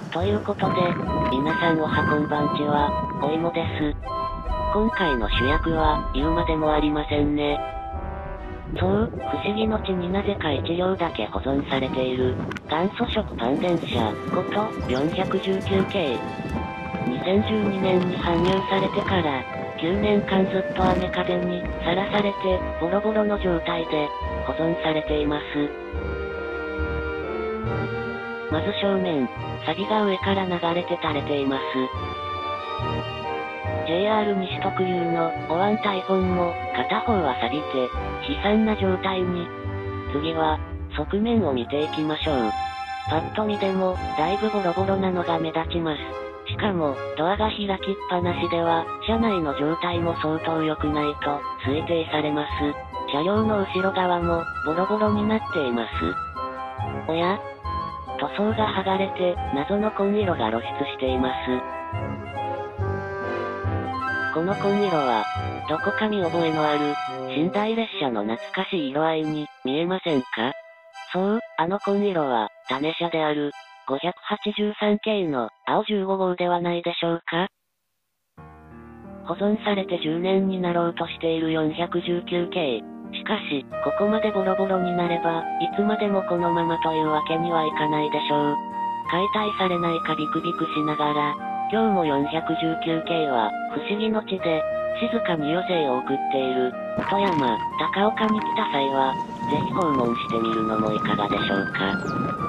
ということで、皆さんおはこんばんちは、おいもです。今回の主役は、言うまでもありませんね。そう、不思議の地になぜか1両だけ保存されている、元祖食パン電車、こと419系。2012年に搬入されてから、9年間ずっと雨風にさらされて、ボロボロの状態で、保存されています。まず正面、錆が上から流れて垂れています。JR 西特有のお椀台本も片方は錆びて悲惨な状態に。次は側面を見ていきましょう。パッと見でもだいぶボロボロなのが目立ちます。しかもドアが開きっぱなしでは車内の状態も相当良くないと推定されます。車両の後ろ側もボロボロになっています。おや？塗装が剥がれて謎の紺色が露出しています。この紺色は、どこか見覚えのある、寝台列車の懐かしい色合いに、見えませんか？そう、あの紺色は、種車である、583系の、青15号ではないでしょうか？保存されて10年になろうとしている419系。しかし、ここまでボロボロになれば、いつまでもこのままというわけにはいかないでしょう。解体されないかビクビクしながら、今日も419系は、不思議の地で、静かに余生を送っている、富山、高岡に来た際は、ぜひ訪問してみるのもいかがでしょうか。